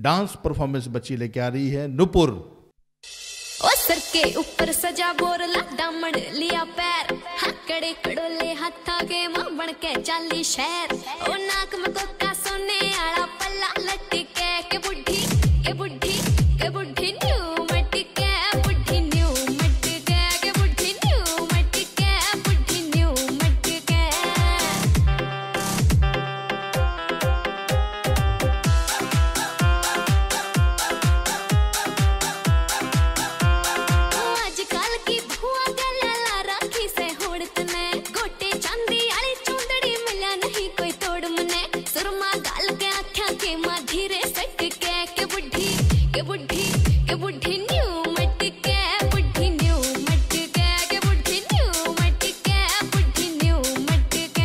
Dance performance बच्ची लेके आ रही है नुपुर। ओ सर के ऊपर सजा बोरला दामन लिया पैर, हाँ कड़े कड़ोले हाथा के मां बन के चाली शहर। ओ नाक में कोका सोने आला पल्ला लटके के बुढ़ी के बुढ़ी के बुढ़ी न्यू मटके बुढ़ी न्यू मटके के बुढ़ी न्यू मटके बुढ़ी न्यू मटके। आजकल की भुआ गला राखी से होड़त ने गोटे चांदी आली चुंदड़ी मिला नहीं कोई तोड़ मने। सुरमा गाल के आँखा के माँ धीरे सट के बुढ़ी के बुढ़ी के बुढ़ी न्यू मटके बुढ़ी न्यू मटके के बुढ़ी न्यू मटके बुढ़ी न्यू मटके।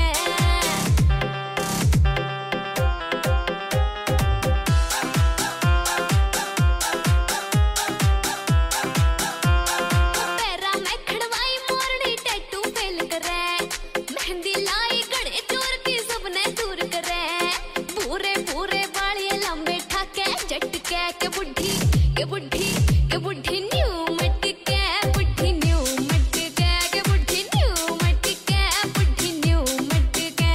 पैरा में खड़वाई मोरनी टैटू फेल करे, मेहंदी लाई गड़े चोर की सबने दूर करे। पूरे पूरे बालिए लंबे ठाके झटके के बुढ़ी के बुढ़ी के बुढ़ी न्यू मटके बुढ़ी न्यू मटके के बुढ़ी न्यू मटके बुढ़ी न्यू मटके।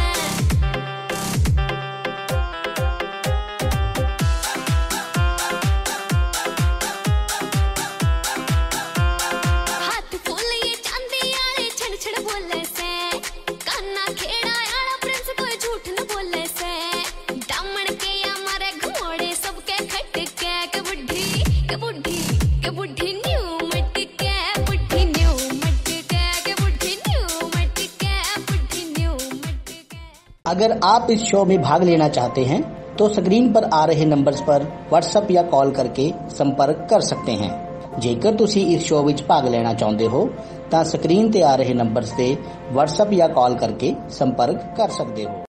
हाथ फूल ये चांदी आले छड़ छड़ बोले से, काना खेड़ा आला प्रिंस कोई झूठ न बोले से। दामन के या मारे घोड़े सबके खटके के बुढ़ी के बुढ़ी के बुढ़ी न्यू मटके बुढ़ी न्यू मटके के बुढ़ी न्यू मटके बुढ़ी न्यू मटके। अगर आप इस शो में भाग लेना चाहते हैं तो स्क्रीन पर आ रहे नंबर्स पर व्हाट्सएप या कॉल करके संपर्क कर सकते हैं। ਜੇਕਰ ਤੁਸੀਂ ਇਸ ਸ਼ੋਅ ਵਿੱਚ ਭਾਗ ਲੈਣਾ ਚਾਹੁੰਦੇ ਹੋ ਤਾਂ ਸਕਰੀਨ ਤੇ ਆ ਰਹੇ ਨੰਬਰਸ ਤੇ WhatsApp ਜਾਂ ਕਾਲ ਕਰਕੇ ਸੰਪਰਕ ਕਰ ਸਕਦੇ ਹੋ।